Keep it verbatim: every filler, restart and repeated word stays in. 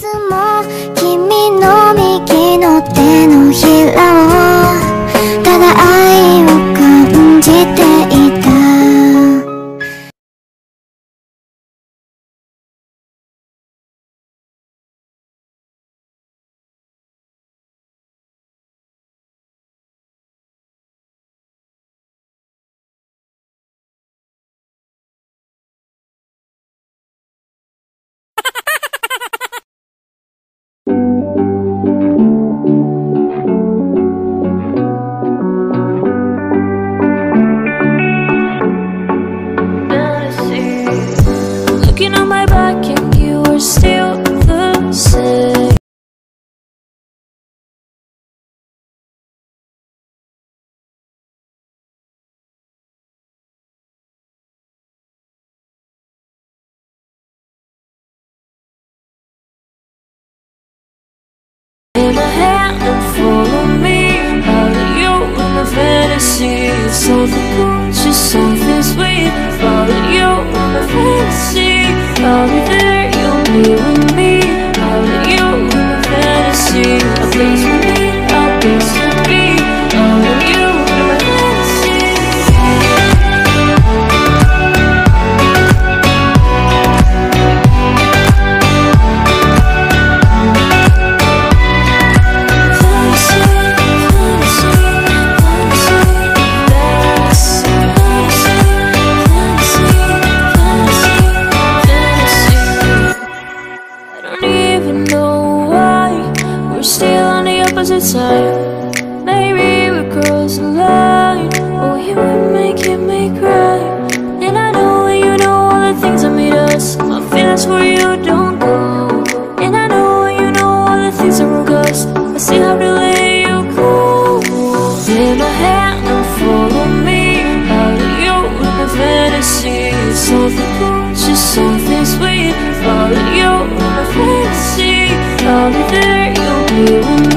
つも君の右の手のひらをただ愛を感じていた。 Looking on my back and you are still the same. In my hand and follow me out of you in my fantasy. Something cool, just something sweet. Follow you in my fantasy. I'll be there, you'll be with me. Out of you in my fantasy. A place for me, a place to be. Out of you in my fantasy. Side. Maybe we cross the line. Oh, you would make it me cry. And I know you know all the things that made us. My feelings for you don't go. And I know you know all the things that broke us. I still have to let you go. Take my hand and follow me out of you in my fantasy. Something cool, just something sweet. Follow you in my fantasy. I'll be there, you'll be with me.